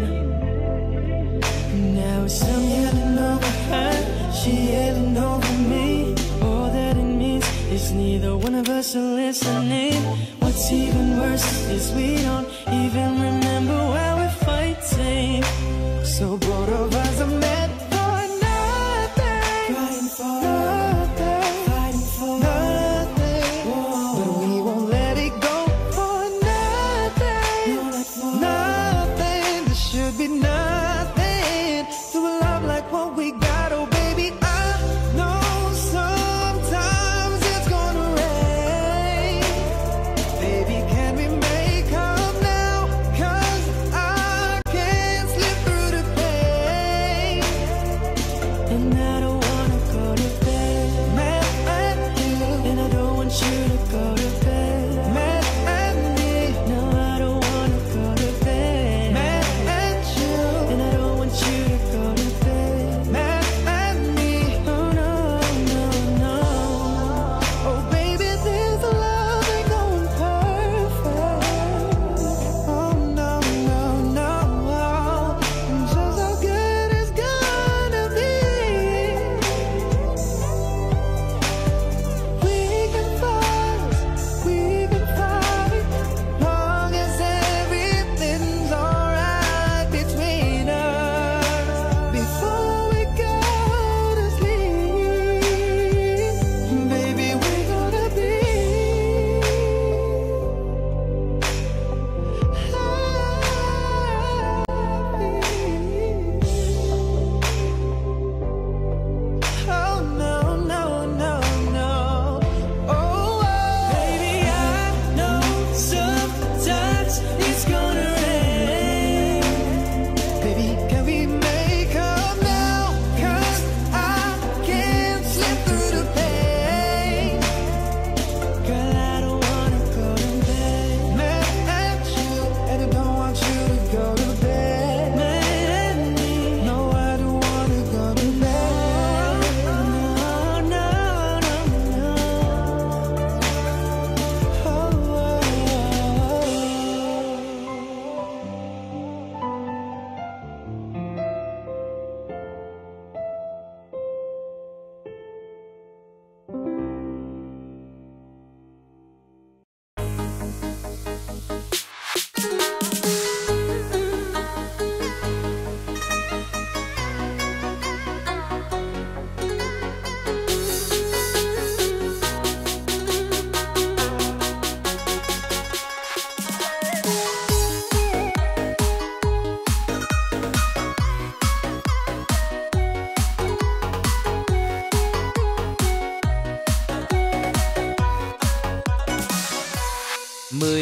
Now it's I'm yelling over her, she yelling over me. All that it means is neither one of us are listening. What's even worse is we don't even remember why we're fighting. So both of us are meant for nothing, fighting for nothing, fighting for nothing. Whoa. But we won't let it go for nothing, no, not for nothing. There should be nothing to a love like what we got. Oh baby, I know sometimes it's gonna rain. Baby, can we make up now? 'Cause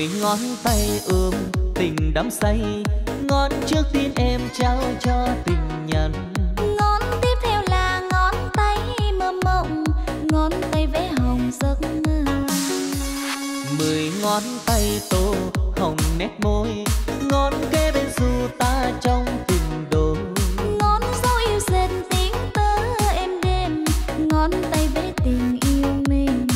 mười ngón tay ôm tình đắm say, ngón trước tiên em trao cho tình nhân. Ngón tiếp theo là ngón tay mơ mộng, ngón tay vẽ hồng giấc mơ. Mười ngón tay tô hồng nét môi, ngón kế bên dù ta trong tình đôi. Ngón dấu yêu dệt tiếng tơ êm đềm, ngón tay vẽ tình yêu mình.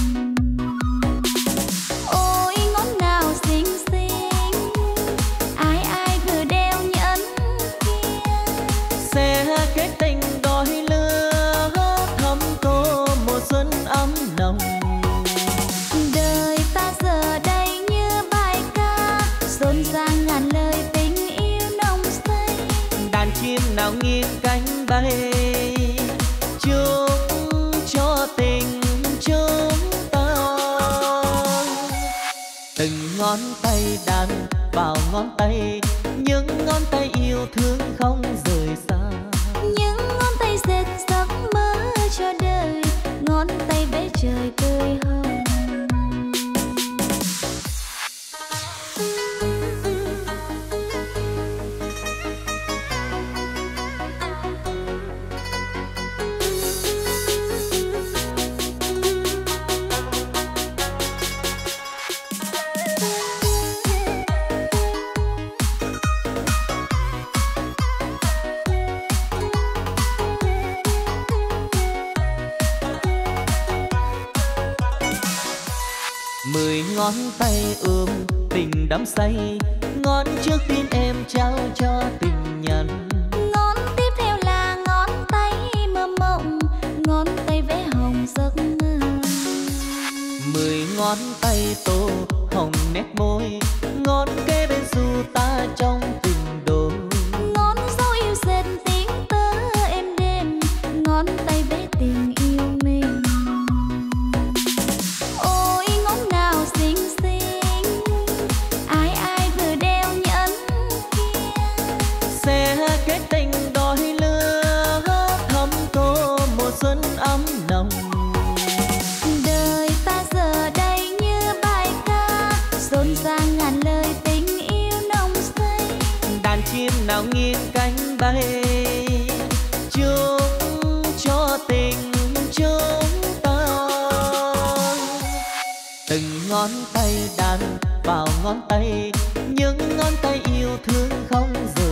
Ôi ngón nào xinh xinh, ai ai cứ đeo nhẫn kia. Sẽ kết tình đôi lứa, thắm tô mùa xuân ấm nồng. Đời ta giờ đây như bài ca, rộn ràng ngàn lời tình yêu nồng say. Đàn chim nào nghiêng cánh bay, chúc cho tình chúng ta. Từng ngón tay đàn vào ngón tay, những ngón tay yêu thương không rời xa. Những ngón tay dệt giấc mơ cho đời, ngón tay vẽ trời tươi hồng. Mười ngón tay ôm tình đắm say, ngón trước tiên em trao cho tình nhân. Ngón tiếp theo là ngón tay mơ mộng, ngón tay vẽ hồng giấc mơ. Mười ngón tay tô hồng nét môi, ngón kế bên dù ta trong tình đôi. Ngón dấu yêu dệt tiếng tơ êm đềm, ngón tay vẽ tình yêu mình. Ôi ngón nào xinh xinh, ai ai cứ đeo nhẫn kia. Sẽ kết tình đôi lứa, thắm tô mùa xuân ấm nồng. Đời ta giờ đây như bài ca, rộn ràng ngàn lời tình yêu nồng say. Đàn chim nào nghiêng cánh bay, chúc cho tình chúng ta. Từng ngón tay đàn vào ngón tay, những ngón tay yêu thương không rời